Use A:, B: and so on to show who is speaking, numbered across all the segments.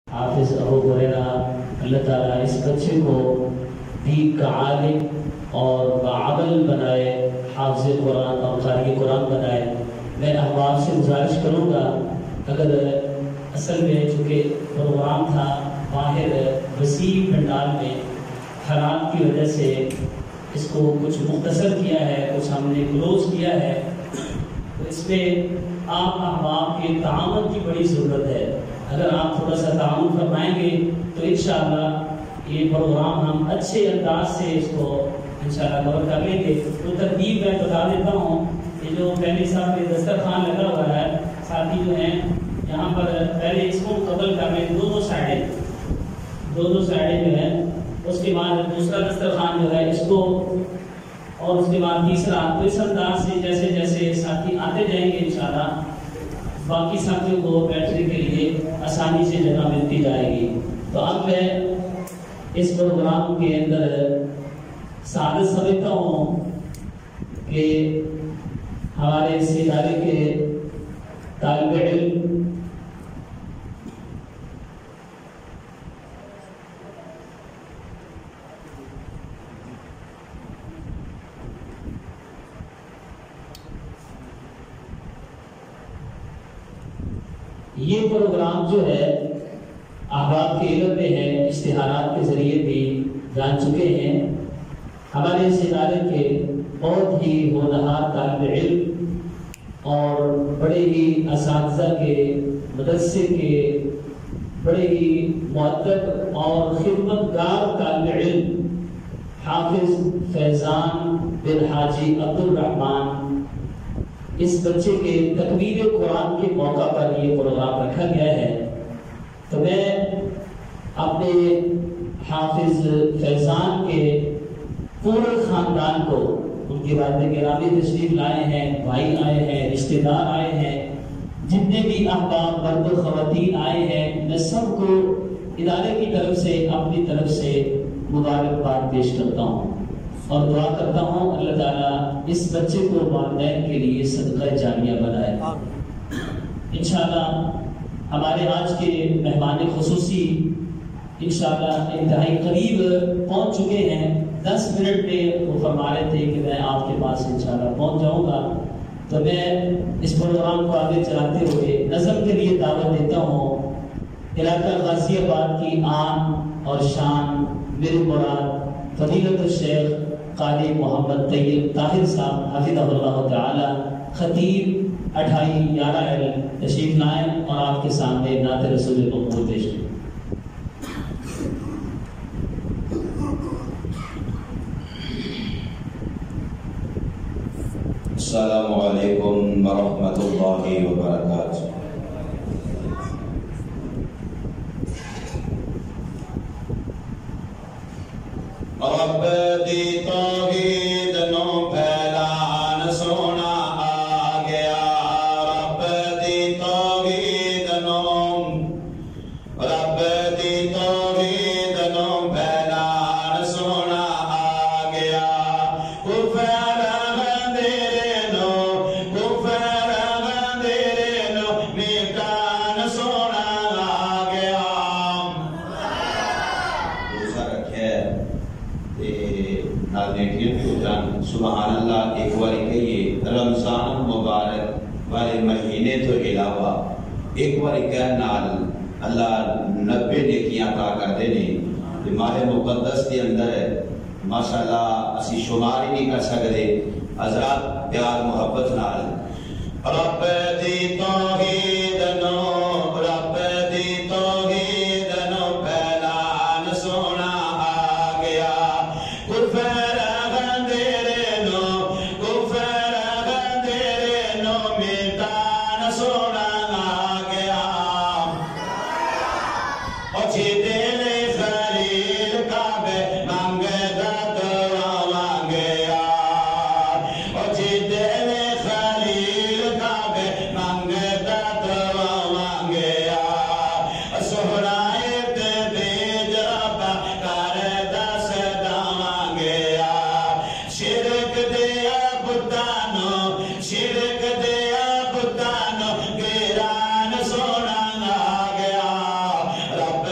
A: حافظ ابو ہریرہ اللہ تعالیٰ اس بچے کو دین کا عالم اور بعمل بنائے، حافظ قرآن اور قاری قرآن بنائے۔ میں احباب سے گزارش کروں گا، اگر اصل میں چونکہ پروگرام تھا باہر وسیع پنڈال میں، حالات کی وجہ سے اس کو کچھ مختصر کیا ہے، کچھ ہم نے کلوز کیا ہے، تو اس میں آپ احباب کے تعاون کی بڑی ضرورت ہے۔ اگر آپ تھوڑا سا تعاون فرمائیں گے تو انشاءاللہ یہ پروگرام ہم اچھے انداز سے اس کو انشاءاللہ کور کر لیں گے۔ تو ترتیب میں بتا دیتا ہوں، یہ جو پہلے صاحب یہ دسترخوان لگا ہوا ہے، ساتھی جو ہیں یہاں پر پہلے اس کو مکمل کر لیں، دو سائڈیں جو ہیں، اس کے بعد دوسرا دسترخوان جو ہے اس کو، اور اس کے بعد تیسرا۔ تو اس انداز سے جیسے جیسے ساتھی آتے جائیں گے انشاءاللہ باقی ساتھیوں کو بیٹھنے کے لیے آسانی سے جگہ ملتی جائے گی۔ تو اب میں اس پروگرام کے اندر سعادت سمجھتا ہوں کہ ہمارے اس ادارے کے طالب علم یہ پروگرام جو ہے احباب کے علم میں ہے، اشتہارات کے ذریعے بھی جان چکے ہیں۔ ہمارے اس ادارے کے بہت ہی ہونہار طالب علم اور بڑے ہی اساتذہ کے، مدرسے کے بڑے ہی مؤدب اور خدمت گار طالب علم حافظ فیضان بن حاجی عبدالرحمن، اس بچے کے تکمیل قرآن کے موقع پر یہ پروگرام رکھا گیا ہے۔ تو میں اپنے حافظ فیضان کے پورے خاندان کو، ان کے والد گرامی تشریف لائے ہیں، بھائی آئے ہیں، رشتہ دار آئے ہیں، جتنے بھی احباب مرد و خواتین آئے ہیں، میں سب کو ادارے کی طرف سے، اپنی طرف سے مبارکباد پیش کرتا ہوں اور دعا کرتا ہوں اللہ تعالیٰ اس بچے کو والدین کے لیے صدقہ جاریہ بنائے۔ انشاءاللہ ہمارے آج کے مہمان خصوصی انشاءاللہ انتہائی قریب پہنچ چکے ہیں۔ 10 منٹ میں وہ فرما رہے تھے کہ میں آپ کے پاس انشاءاللہ پہنچ جاؤں گا۔ تو میں اس پروگرام کو آگے چلاتے ہوئے نظم کے لیے دعوت دیتا ہوں علاقہ غازی آباد کی آن اور شان، میری مراد فضیلت الشیخ قاری محمد طیب طاہر صاحب حفظہ اللہ تعالی، خطیب 2811 تشریف لائیں اور آپ کے سامنے نعت رسول مقبول پیش کریں۔
B: السلام علیکم ورحمۃ اللہ وبرکاتہ۔ رب دی توحید نو پھیلان سونا آ گیا، رب دی توحید نو پھیلان سونا آ گیا، کفر اندھیرے نو مٹان سونا آ گیا۔ دوسرا رکھے سبحان اللہ ایک بار کہیے، رمضان مبارک والے مہینے تو علاوہ ایک بار کہنا اللہ 90 نیکیاں عطا کر دینے ماہ مقدس کے اندر ہے۔ ماشاءاللہ اسی شمار ہی نہیں کر سکتے حضرات پیار محبت نال۔ رب دی توحید نو پھیلان سونا آ گیا، کفر اندھیرے نو مٹان سونا آ گیا، اور جی دل خلیل کعبے مانگدا دعا مانگیا، اور جی دل خلیل کعبے مانگدا دعا مانگیا، سہرائے تے بیج ربا کردا صدا مانگیا، شرک دیا بتانو گران سونا آ گیا، رب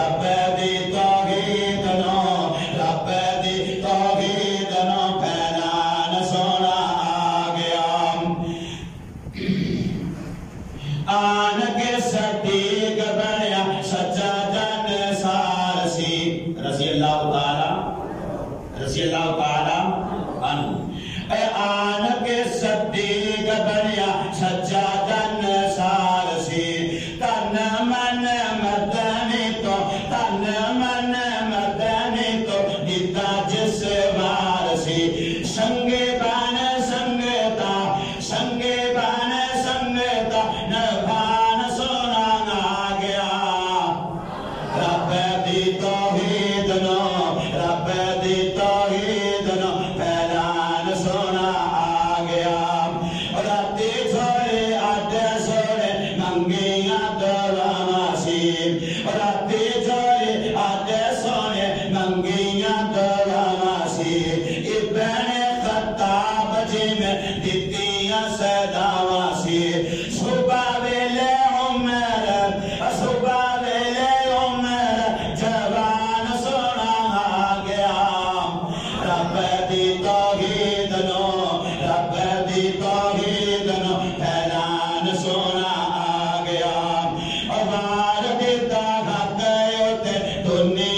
B: رب دی توحید نو رب دی توحید نو پھیلان سونا آ گیا آن کے صدیق بنیا سچا جن سار سی رضی اللہ تعالی عنہ آن کے صدیق بنیا سچا جن سار سی تن من مدنی تو دیتا جس مار سی سنگے بان سنگتا نبھان سونا آ گیا رب دی توحید نو پھیلان سونا آ گیا راتی چھوڑے آٹے سوڑے منگیاں دراما سی راتی چھوڑے آٹے سوڑے منگیاں دراما سی ابن خطاب جی میں دیتیاں سیداواں سی صبح ویلے عمر جوان سونا آ گیا رب دی توحید نو پھیلان سونا آ گیا اور دیتا حق ہوتے دنیا